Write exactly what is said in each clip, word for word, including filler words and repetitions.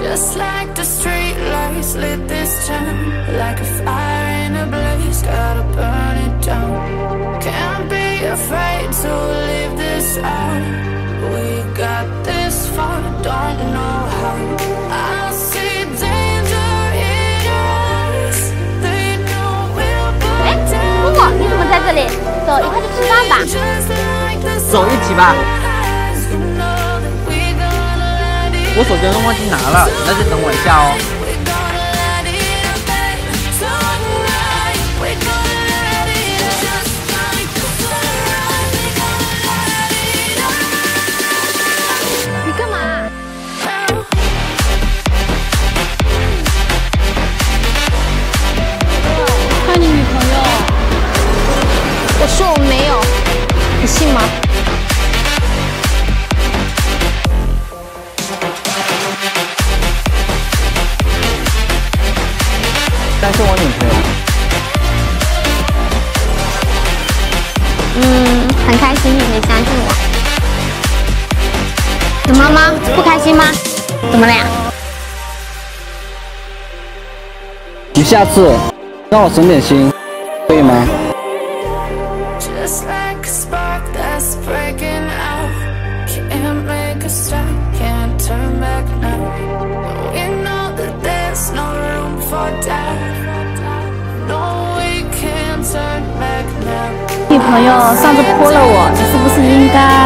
Just like the street lights lit this town, like a fire in a blaze, gotta burn it down. Can't be afraid to leave this out. We got this far, don't know how. I see danger in us. They know we'll burn down. 姑姑，你怎么在这里？走，一块去吃饭吧。 走，一起吧。我手机都忘记拿了，那就等我一下哦。 你干嘛？看你女朋友。我说我没有，你信吗？ 但是我女朋友， 嗯，很开心你可以相信我。怎么了吗？不开心吗？怎么了呀？ 你下次让我省点心，可以吗？ 女朋友上次泼了我，你是不是应该？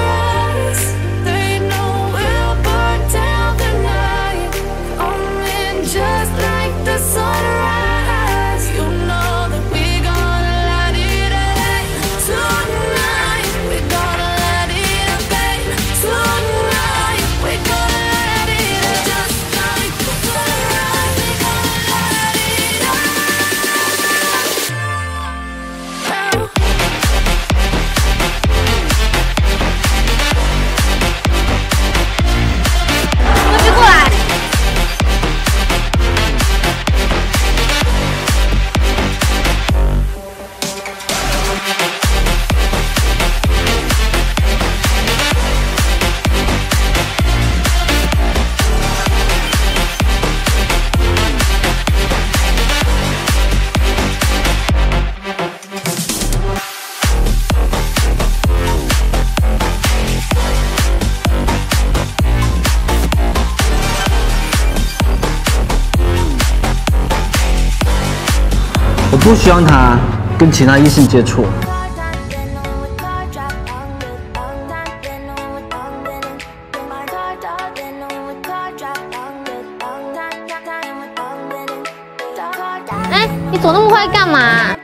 我不希望他跟其他异性接触。 哎，你走那么快干嘛？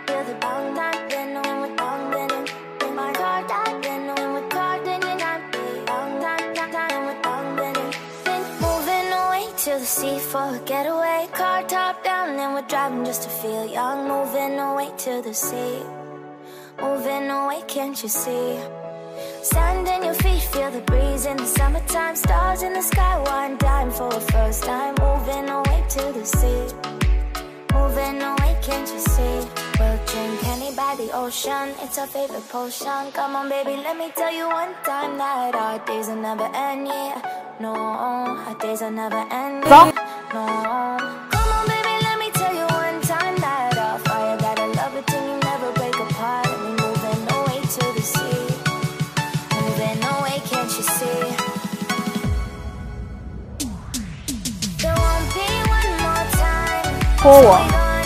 To the sea for a getaway, car top down and we're driving just to feel young. Moving away to the sea, moving away, can't you see? Sand in your feet, feel the breeze in the summertime. Stars in the sky, one dime for a first time. Moving away to the sea, moving away, can't you see? We'll drink honey by the ocean, it's our favorite potion. Come on baby, let me tell you one time that our days will never end, yeah. No, our days will never end, yeah. No. Come on baby, let me tell you one time that our fire got a love it till you never break apart. And we moving away to the sea, moving away, can't you see? There won't be one more time. 泼我。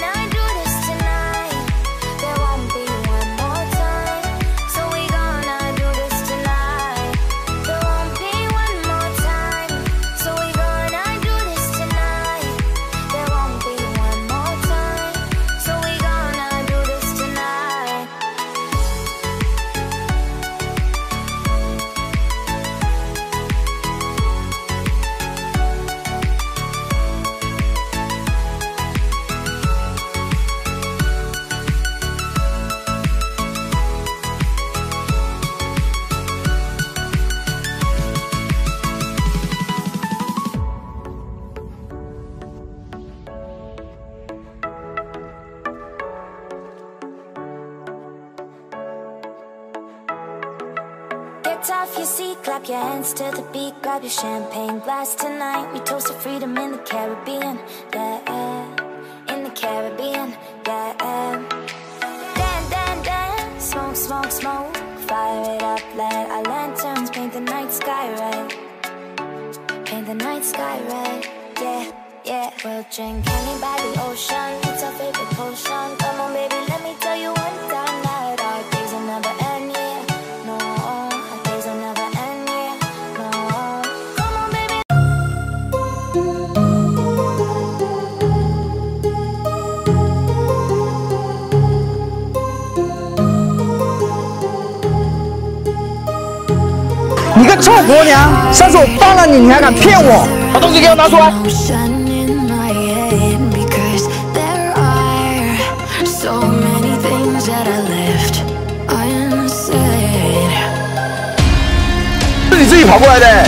Get off your seat, clap your hands to the beat, grab your champagne glass tonight. We toast to freedom in the cat. Caribbean, yeah. In the Caribbean, yeah. Dan, dan, dan, smoke, smoke, smoke. Fire it up, let our lanterns paint the night sky red. Paint the night sky red, yeah, yeah. We'll drink honey by the ocean, it's our favorite potion. Come on baby, let me tell you one time that our days will never end, yeah. No, our days will never end, yeah. No, come on baby. 你个臭婆娘！上次我帮了你，你还敢骗我？把东西给我拿出来！是你自己跑过来的。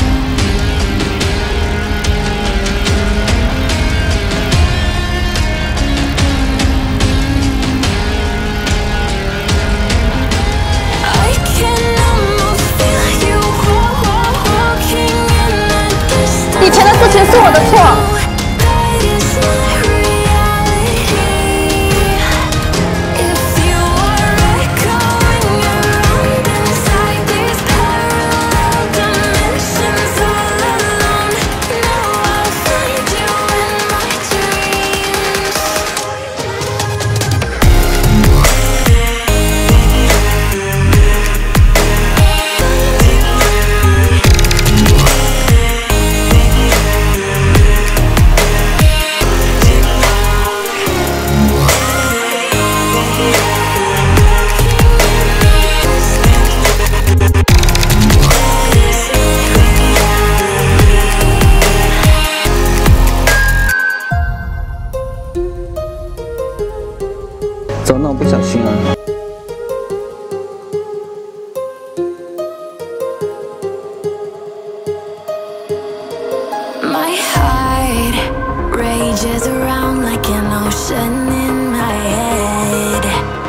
以前的事情是我的错。 怎么那么不小心啊？ My heart rages around like an ocean in my head.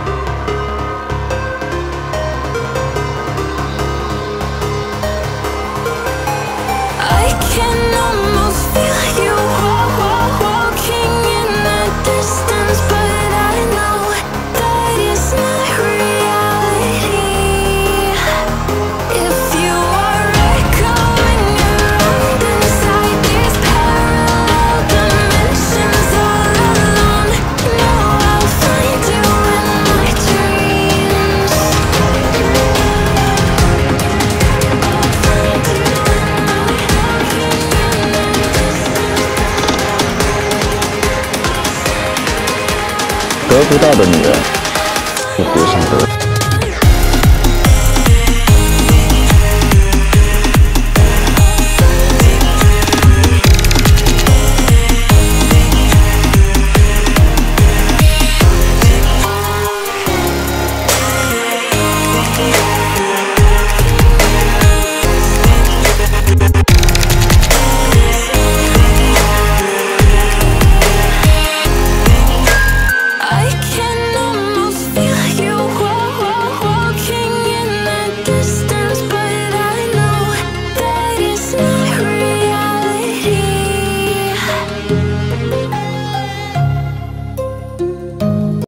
I can almost feel you walking in the distance, but I know that it's not reality. If you are echoing around inside these parallel dimensions all alone, know I'll find you in my dreams. I'll find you in my walking in the distance. 得不到的女人，就别想得。